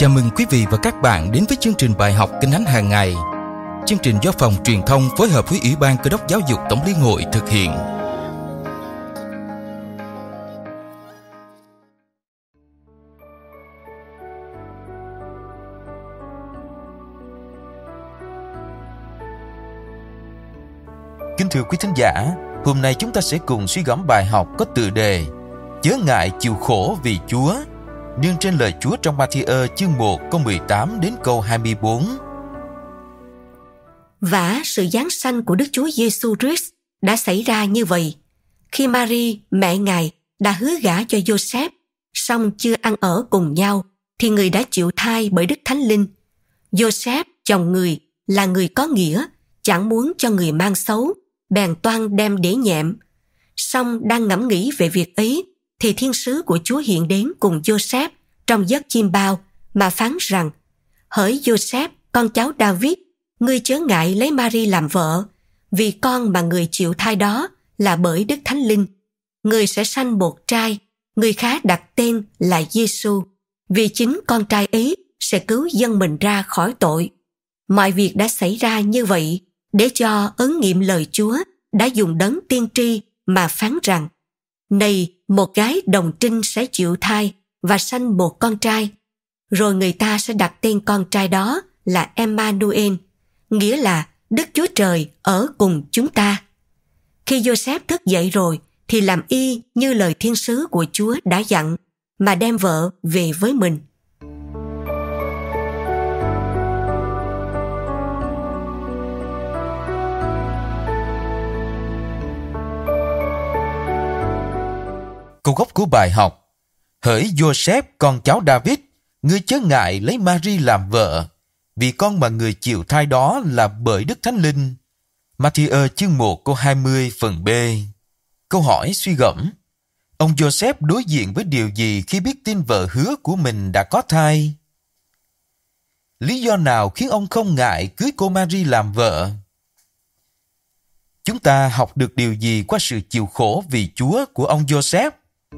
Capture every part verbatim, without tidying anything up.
Chào mừng quý vị và các bạn đến với chương trình bài học Kinh Thánh hàng ngày. Chương trình do Phòng Truyền thông phối hợp với Ủy ban Cơ đốc Giáo dục Tổng Liên hội thực hiện. Kính thưa quý thính giả, hôm nay chúng ta sẽ cùng suy gẫm bài học có tựa đề Chớ ngại chịu khổ vì Chúa, nương trên lời Chúa trong Ma-thi-ơ chương một câu mười tám đến câu hai mươi bốn. Vả sự giáng sanh của Đức Chúa Giêsu Christ đã xảy ra như vậy. Khi Mary, mẹ Ngài, đã hứa gả cho Giô-sép, song chưa ăn ở cùng nhau, thì người đã chịu thai bởi Đức Thánh Linh. Giô-sép, chồng người, là người có nghĩa, chẳng muốn cho người mang xấu, bèn toan đem đĩa nhẹm. Song đang ngẫm nghĩ về việc ấy, thì thiên sứ của Chúa hiện đến cùng Giô-sép trong giấc chim bao mà phán rằng: Hỡi Giô-sép, con cháu David, ngươi chớ ngại lấy Mary làm vợ, vì con mà người chịu thai đó là bởi Đức Thánh Linh. Người sẽ sanh một trai, người khá đặt tên là Giêsu, vì chính con trai ấy sẽ cứu dân mình ra khỏi tội. Mọi việc đã xảy ra như vậy để cho ứng nghiệm lời Chúa đã dùng đấng tiên tri mà phán rằng: Này, một gái đồng trinh sẽ chịu thai và sanh một con trai, rồi người ta sẽ đặt tên con trai đó là Emmanuel, nghĩa là Đức Chúa Trời ở cùng chúng ta. Khi Giô-sép thức dậy rồi, thì làm y như lời thiên sứ của Chúa đã dặn, mà đem vợ về với mình. Câu gốc của bài học: Hỡi Giô-sép, con cháu David, ngươi chớ ngại lấy Mary làm vợ, vì con mà người chịu thai đó là bởi Đức Thánh Linh. Ma-thi-ơ chương một câu hai mươi phần B. Câu hỏi suy gẫm: Ông Giô-sép đối diện với điều gì khi biết tin vợ hứa của mình đã có thai? Lý do nào khiến ông không ngại cưới cô Mary làm vợ? Chúng ta học được điều gì qua sự chịu khổ vì Chúa của ông Giô-sép?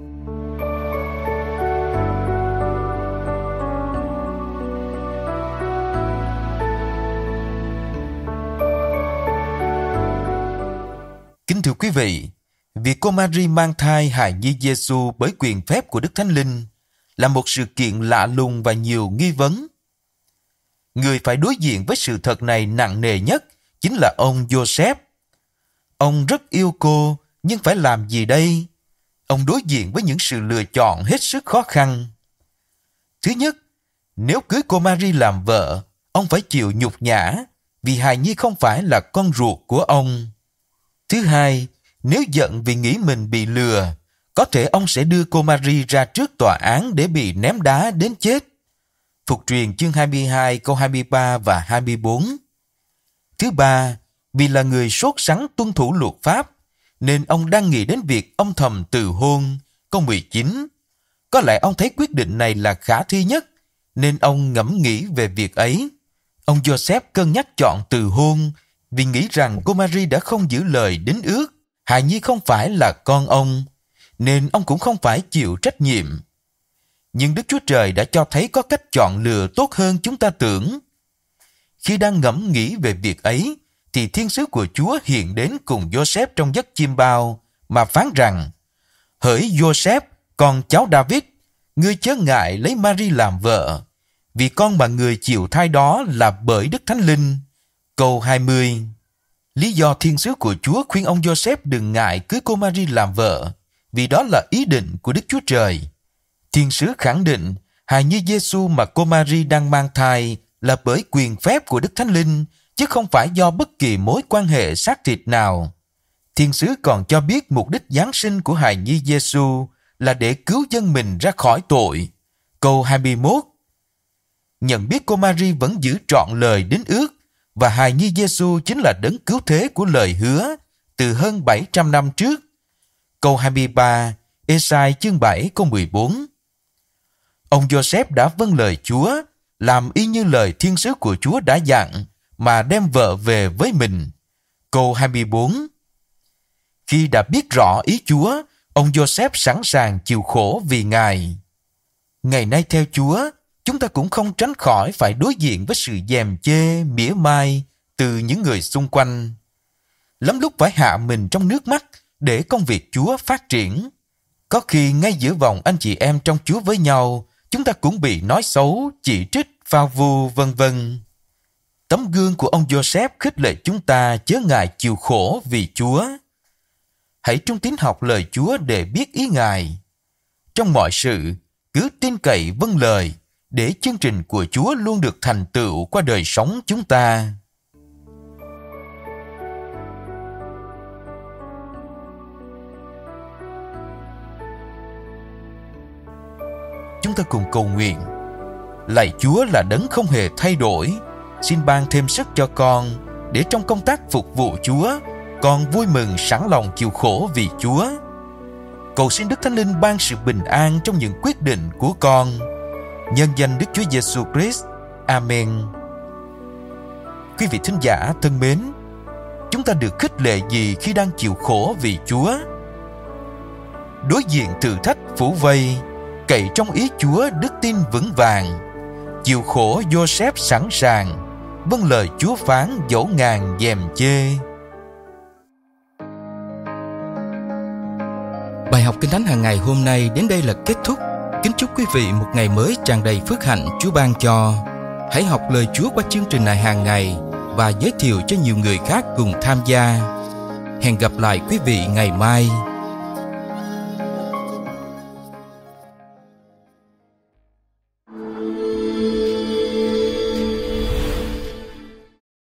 Kính thưa quý vị, việc cô Mary mang thai hài nhi Giêsu bởi quyền phép của Đức Thánh Linh là một sự kiện lạ lùng và nhiều nghi vấn. Người phải đối diện với sự thật này nặng nề nhất chính là ông Giô-sép. Ông rất yêu cô, nhưng phải làm gì đây? Ông đối diện với những sự lựa chọn hết sức khó khăn. Thứ nhất, nếu cưới cô Mary làm vợ, ông phải chịu nhục nhã, vì hài nhi không phải là con ruột của ông. Thứ hai, nếu giận vì nghĩ mình bị lừa, có thể ông sẽ đưa cô Mary ra trước tòa án để bị ném đá đến chết. Phục truyền chương hai mươi hai câu hai mươi ba và hai mươi bốn. Thứ ba, vì là người sốt sắng tuân thủ luật pháp, nên ông đang nghĩ đến việc âm thầm từ hôn. Câu mười chín. Có lẽ ông thấy quyết định này là khả thi nhất, nên ông ngẫm nghĩ về việc ấy. Ông Giô-sép cân nhắc chọn từ hôn, vì nghĩ rằng cô Mary đã không giữ lời đính ước, hài nhi không phải là con ông, nên ông cũng không phải chịu trách nhiệm. Nhưng Đức Chúa Trời đã cho thấy có cách chọn lựa tốt hơn chúng ta tưởng. Khi đang ngẫm nghĩ về việc ấy, thì thiên sứ của Chúa hiện đến cùng Giô-sép trong giấc chim bao, mà phán rằng: Hỡi Giô-sép, con cháu David, ngươi chớ ngại lấy Mary làm vợ, vì con mà người chịu thai đó là bởi Đức Thánh Linh. Câu hai mươi. Lý do thiên sứ của Chúa khuyên ông Giô-sép đừng ngại cưới cô Mary làm vợ, vì đó là ý định của Đức Chúa Trời. Thiên sứ khẳng định hài nhi Giêsu mà cô Mary đang mang thai là bởi quyền phép của Đức Thánh Linh, chứ không phải do bất kỳ mối quan hệ xác thịt nào. Thiên sứ còn cho biết mục đích giáng sinh của hài nhi Giêsu là để cứu dân mình ra khỏi tội. Câu hai mươi mốt. Nhận biết cô Mary vẫn giữ trọn lời đính ước, và hài nhi Giêsu chính là đấng cứu thế của lời hứa từ hơn bảy trăm năm trước. Câu hai mươi ba, Ê-sai chương bảy câu mười bốn. Ông Giô-sép đã vâng lời Chúa, làm y như lời thiên sứ của Chúa đã dặn, mà đem vợ về với mình. Câu hai mươi bốn. Khi đã biết rõ ý Chúa, ông Giô-sép sẵn sàng chịu khổ vì Ngài. Ngày nay theo Chúa, chúng ta cũng không tránh khỏi phải đối diện với sự dèm chê, mỉa mai từ những người xung quanh. Lắm lúc phải hạ mình trong nước mắt để công việc Chúa phát triển. Có khi ngay giữa vòng anh chị em trong Chúa với nhau, chúng ta cũng bị nói xấu, chỉ trích, phao vu, vân vân. Tấm gương của ông Joseph khích lệ chúng ta chớ ngại chịu khổ vì Chúa. Hãy trung tín học lời Chúa để biết ý Ngài. Trong mọi sự, cứ tin cậy vâng lời, để chương trình của Chúa luôn được thành tựu qua đời sống chúng ta. Chúng ta cùng cầu nguyện. Lạy Chúa là đấng không hề thay đổi, xin ban thêm sức cho con, để trong công tác phục vụ Chúa, con vui mừng sẵn lòng chịu khổ vì Chúa. Cầu xin Đức Thánh Linh ban sự bình an trong những quyết định của con. Nhân danh Đức Chúa Giêsu Christ. Amen. Quý vị thính giả thân mến, chúng ta được khích lệ gì khi đang chịu khổ vì Chúa? Đối diện thử thách phủ vây, cậy trong ý Chúa đức tin vững vàng. Chịu khổ Joseph sẵn sàng, vâng lời Chúa phán dẫu ngàn dèm chê. Bài học Kinh Thánh hàng ngày hôm nay đến đây là kết thúc. Kính chúc quý vị một ngày mới tràn đầy phước hạnh Chúa ban cho. Hãy học lời Chúa qua chương trình này hàng ngày và giới thiệu cho nhiều người khác cùng tham gia. Hẹn gặp lại quý vị ngày mai.